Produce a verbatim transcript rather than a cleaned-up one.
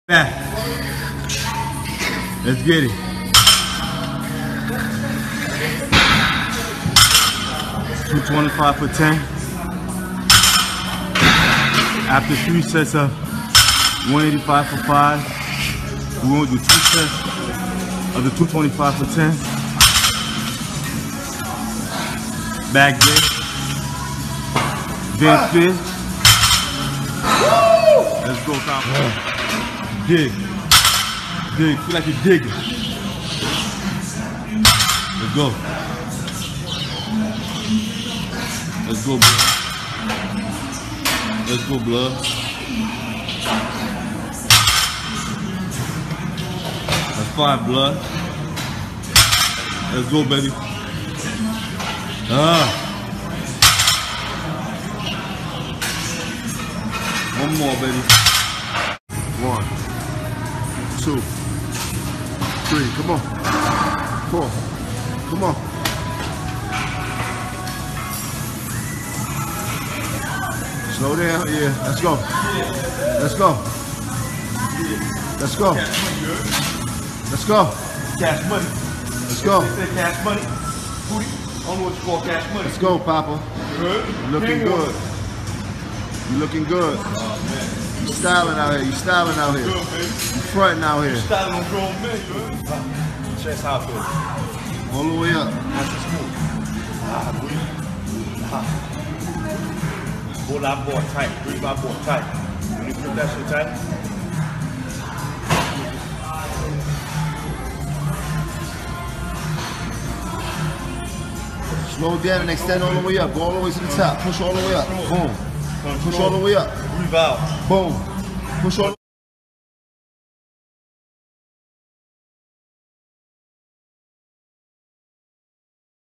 Back. Let's get it. two twenty-five for ten. After three sets of one eighty-five for five, we're going to do two sets of the two twenty-five for ten. Back there. Then fifth. Let's go, Tom. Dig. Dig. Feel like you're digging. Let's go. Let's go, blood. Let's go, blood. That's fine, blood. Let's go, baby. Ah. One more, baby. One, two, three. Come on. Four. Come on. Slow down. Yeah. Let's go. Let's go. Let's go. Let's go. Cash money. Let's go. They say cash money. Booty. I don't know what you call cash money. Let's go, Papa. Good. You're looking good. You're looking good. Oh, man. You styling out here. You styling out here. Good, baby. You fronting out here. Styling on grown men, good. Chest how I feel. All the way up. Nice and smooth. Ah, booty. Ah. Pull that board tight. Breathe that board tight. When you put that shit tight. Slow down and extend all the way up. Go all the way to the top. Push all the way up. Boom. Push all the way up. Breathe out. Boom. Push all